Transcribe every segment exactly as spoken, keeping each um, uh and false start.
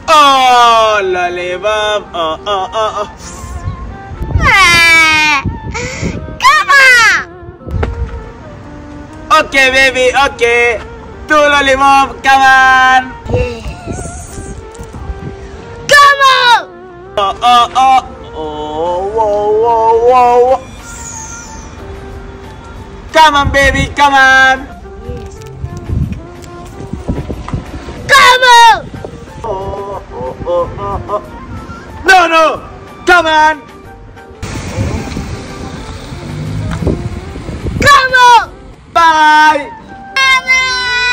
Oh, lollipop. Oh, oh, oh, oh. Come on. Okay, baby. Okay. Two lollipop. Come on. Yes. Come on. Oh, oh, oh. Oh, whoa, whoa, whoa. Come on, baby. Come on. Come on. Oh, oh, oh, oh, oh. No, no. Come on. Come on. Bye. Come on.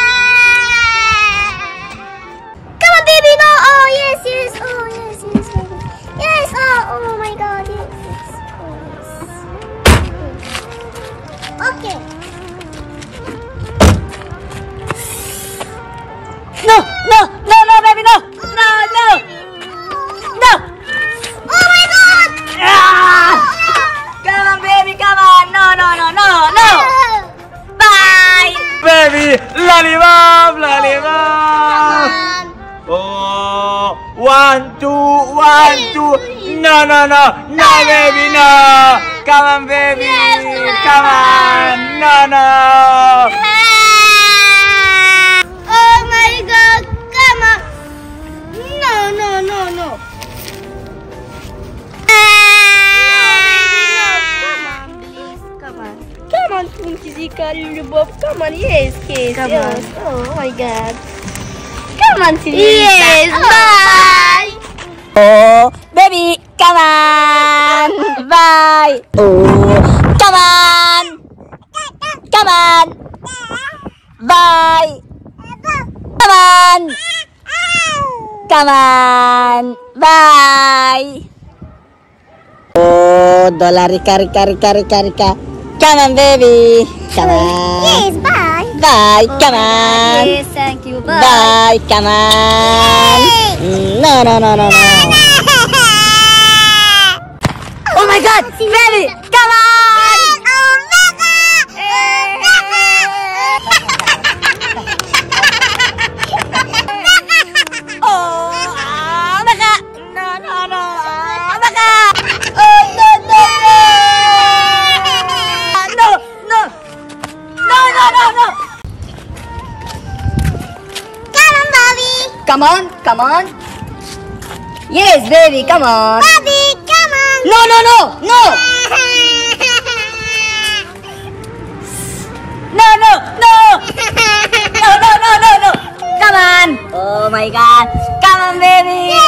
Come on, baby. No. Oh, yes, yes. Oh, yes, yes, baby. Yes. Oh, oh my God. Yes, yes. Oh, yes. Okay. No, no, no, no, baby, no, no, no, no. Oh my God. Ah! Come on, baby, come on. No, no, no, no, no. Bye. Baby, lollipop, lollipop. Come Oh, one, two, one, two. No, no, no, no, baby, no. Come on, baby. Come on. No, no. Oh my God. Come on. No, no, no, no. Come on, come on, Twinkie Zika, Lollipop. Come on, yes, yes, Come yes. Oh my God. Come on, Twinkie. Yes, Oh, bye. Oh, baby, come on. Bye. Oh, come on. Come on. Bye. Come on. Come on. Bye. Oh, dollar Rika, Rika, Rika, Rika, Rika. Come on, baby. Come on. Yes, bye. Bye. Come on. Yes, thank you. Bye. Bye. Come on. No, no, no, no, no. Oh my God, baby, come on. Oh, ah, baka. No, no, no. Ah, baka. Oh, no, no, no. Ah, no, no. No, no, no, no. Come on, Bobby. Come on, come on. Yes, baby, come on. Bobby, come on. No, no, no, no. No, no, no. No, no, no, no, no. Come on. Oh my God. Come on, baby.